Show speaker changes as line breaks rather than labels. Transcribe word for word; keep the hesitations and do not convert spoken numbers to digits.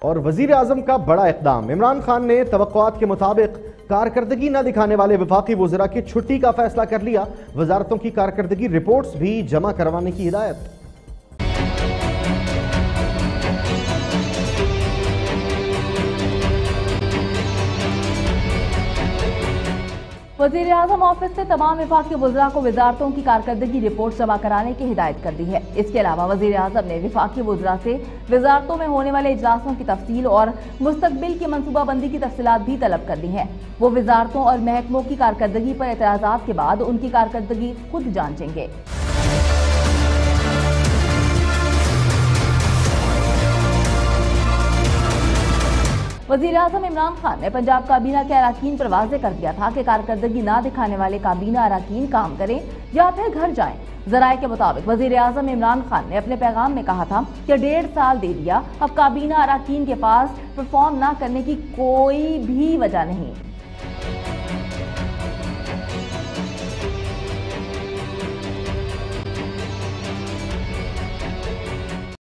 और वजीर आजम का बड़ा इक़दाम। इमरान खान ने तवक्कुआत के मुताबिक कारकर्दगी न दिखाने वाले वफाकी वज़रा की छुट्टी का फैसला कर लिया। वजारतों की कारकर्दगी रिपोर्ट्स भी जमा करवाने की हिदायत।
वज़ीर आज़म ऑफिस से तमाम विफाकी वज़रा को वजारतों की कारकर्दगी रिपोर्ट जमा कराने की हिदायत कर दी है। इसके अलावा वज़ीर आज़म ने विफाकी वज़रा से वजारतों में होने वाले इजलासों की तफसील और मुस्तकबिल की मनसूबाबंदी की तफसीलात भी तलब कर दी है। वो वजारतों और महकमों की कारकर्दगी पर एतराज़ात के बाद उनकी कारकर्दगी खुद जांचेंगे। वज़ीर आज़म इमरान खान ने पंजाब काबीना के अराकीन पर वाज़ेह कर दिया था कि कारकर्दगी ना दिखाने वाले काबीना अराकीन काम करें या फिर घर जाएं। ज़राए के मुताबिक वज़ीर आज़म इमरान खान ने अपने पैगाम में कहा था कि डेढ़ साल दे दिया, अब काबीना अराकीन के पास परफॉर्म ना करने की कोई भी वजह नहीं।